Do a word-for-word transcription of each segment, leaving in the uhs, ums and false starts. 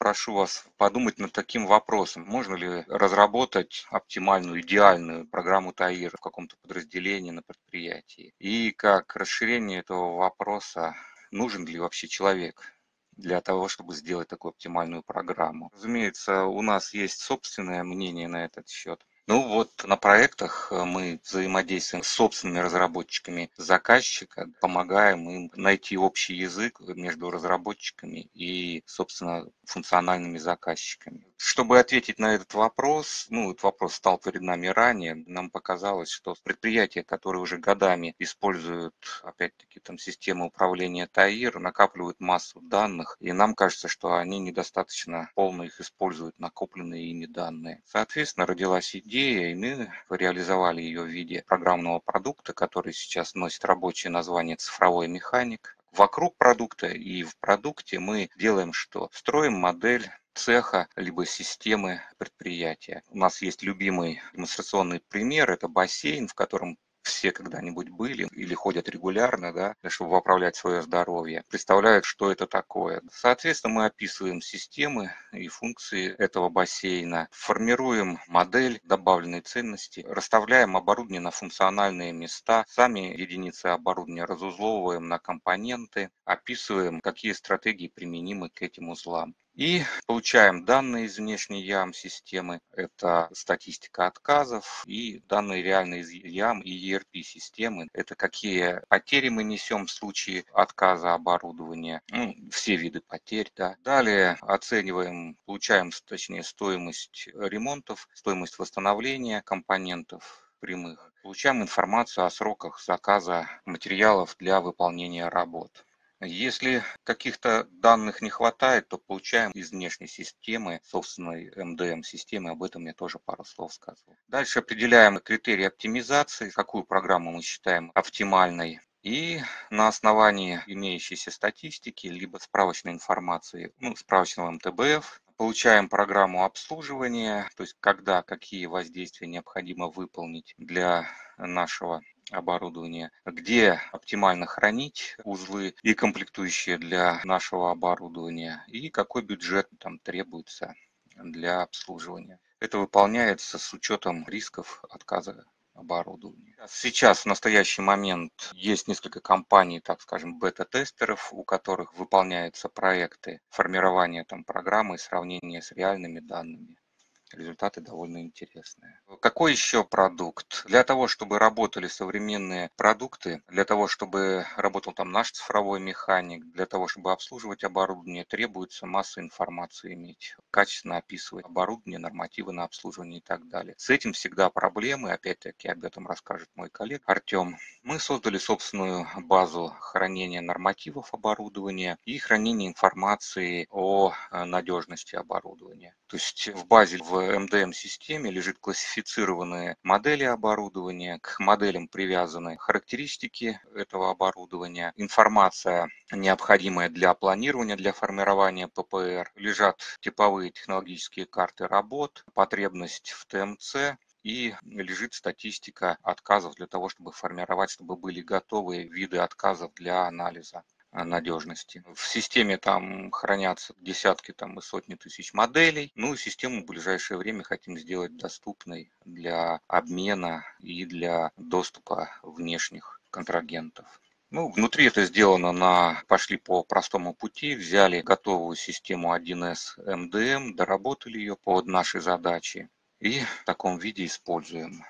прошу вас подумать над таким вопросом. Можно ли разработать оптимальную, идеальную программу ТАИР в каком-то подразделении на предприятии? И как расширение этого вопроса, нужен ли вообще человек для того, чтобы сделать такую оптимальную программу? Разумеется, у нас есть собственное мнение на этот счет. Ну вот на проектах мы взаимодействуем с собственными разработчиками заказчика, помогаем им найти общий язык между разработчиками и, собственно, функциональными заказчиками. Чтобы ответить на этот вопрос, ну, этот вопрос стал перед нами ранее, нам показалось, что предприятия, которые уже годами используют, опять-таки, там, систему управления ТАИР, накапливают массу данных, и нам кажется, что они недостаточно полно их используют, накопленные ими данные. Соответственно, родилась идея, и мы реализовали ее в виде программного продукта, который сейчас носит рабочее название «Цифровой механик». Вокруг продукта и в продукте мы делаем что? Строим модель цеха, либо системы предприятия. У нас есть любимый демонстрационный пример, это бассейн, в котором все когда-нибудь были или ходят регулярно, да, чтобы поправлять свое здоровье, представляют, что это такое. Соответственно, мы описываем системы и функции этого бассейна, формируем модель добавленной ценности, расставляем оборудование на функциональные места, сами единицы оборудования разузловываем на компоненты, описываем, какие стратегии применимы к этим узлам. И получаем данные из внешней ям-системы, это статистика отказов, и данные реальные из ям и и эр пи-системы, это какие потери мы несем в случае отказа оборудования, ну, все виды потерь. Да. Далее оцениваем, получаем, точнее, стоимость ремонтов, стоимость восстановления компонентов прямых, получаем информацию о сроках заказа материалов для выполнения работ. Если каких-то данных не хватает, то получаем из внешней системы, собственной эм дэ эм-системы, об этом я тоже пару слов сказал. Дальше определяем критерии оптимизации, какую программу мы считаем оптимальной. И на основании имеющейся статистики, либо справочной информации, ну, справочного эм тэ бэ эф, получаем программу обслуживания, то есть когда какие воздействия необходимо выполнить для нашего оборудования, где оптимально хранить узлы и комплектующие для нашего оборудования, и какой бюджет там требуется для обслуживания. Это выполняется с учетом рисков отказа оборудования. Сейчас, в настоящий момент, есть несколько компаний, так скажем, бета-тестеров, у которых выполняются проекты формирования там программы и сравнения с реальными данными. Результаты довольно интересные. Какой еще продукт? Для того, чтобы работали современные продукты, для того, чтобы работал там наш цифровой механик, для того, чтобы обслуживать оборудование, требуется масса информации иметь, качественно описывать оборудование, нормативы на обслуживание и так далее. С этим всегда проблемы, опять-таки об этом расскажет мой коллега Артем. Мы создали собственную базу хранения нормативов оборудования и хранения информации о надежности оборудования. То есть в базе в эм дэ эм-системе лежит классифицированные модели оборудования, к моделям привязаны характеристики этого оборудования, информация, необходимая для планирования, для формирования пэ пэ эр, лежат типовые технологические карты работ, потребность в тэ эм цэ, и лежит статистика отказов для того, чтобы формировать, чтобы были готовые виды отказов для анализа надежности. В системе там хранятся десятки там, и сотни тысяч моделей. Ну и систему в ближайшее время хотим сделать доступной для обмена и для доступа внешних контрагентов. Ну, внутри это сделано на, пошли по простому пути, взяли готовую систему один эс эм дэ эм, доработали ее под наши задачи и в таком виде используем.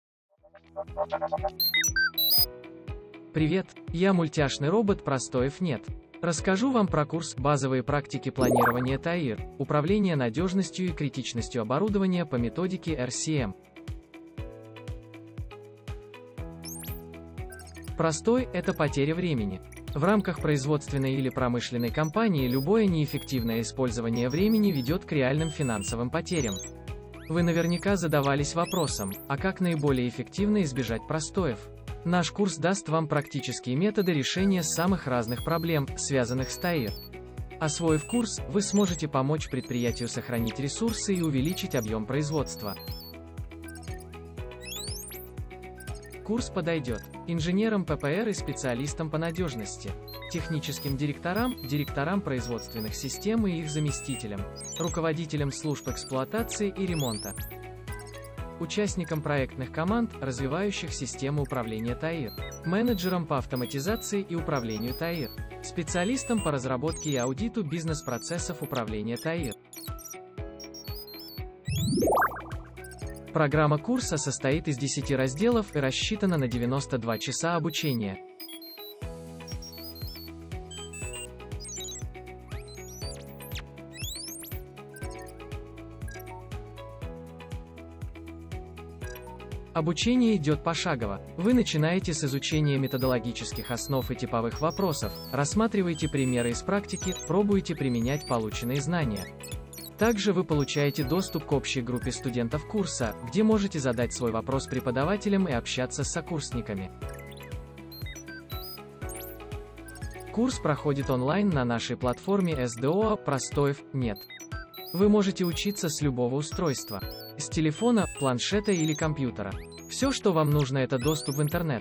Привет, я мультяшный робот Простоев нет. Расскажу вам про курс «Базовые практики планирования ТАИР. Управление надежностью и критичностью оборудования по методике эр си эм». Простой – это потеря времени. В рамках производственной или промышленной компании любое неэффективное использование времени ведет к реальным финансовым потерям. Вы наверняка задавались вопросом, а как наиболее эффективно избежать простоев? Наш курс даст вам практические методы решения самых разных проблем, связанных с ТАИР. Освоив курс, вы сможете помочь предприятию сохранить ресурсы и увеличить объем производства. Курс подойдет инженерам пэ пэ эр и специалистам по надежности. техническим директорам, директорам производственных систем и их заместителям, руководителям служб эксплуатации и ремонта, участникам проектных команд, развивающих систему управления ТАИР, менеджерам по автоматизации и управлению ТАИР, специалистам по разработке и аудиту бизнес-процессов управления ТАИР. Программа курса состоит из десяти разделов и рассчитана на девяносто два часа обучения. Обучение идет пошагово. Вы начинаете с изучения методологических основ и типовых вопросов, рассматриваете примеры из практики, пробуете применять полученные знания. Также вы получаете доступ к общей группе студентов курса, где можете задать свой вопрос преподавателям и общаться с сокурсниками. Курс проходит онлайн на нашей платформе эс дэ о Простоев точка нет. Вы можете учиться с любого устройства. С телефона, планшета или компьютера. Все, что вам нужно, это доступ в интернет.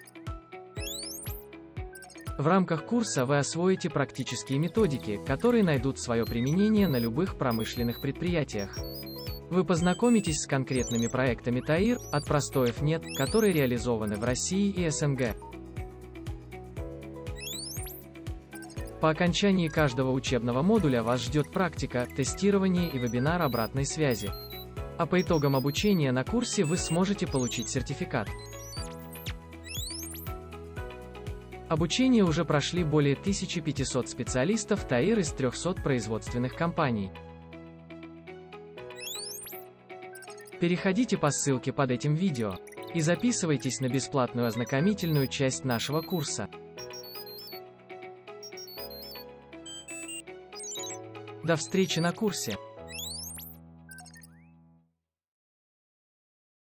В рамках курса вы освоите практические методики, которые найдут свое применение на любых промышленных предприятиях. Вы познакомитесь с конкретными проектами ТАИР, от Простоев точка нет, которые реализованы в России и эс эн гэ. По окончании каждого учебного модуля вас ждет практика, тестирование и вебинар обратной связи. А по итогам обучения на курсе вы сможете получить сертификат. Обучение уже прошли более тысячи пятисот специалистов ТАИР из трёхсот производственных компаний. Переходите по ссылке под этим видео и записывайтесь на бесплатную ознакомительную часть нашего курса. До встречи на курсе!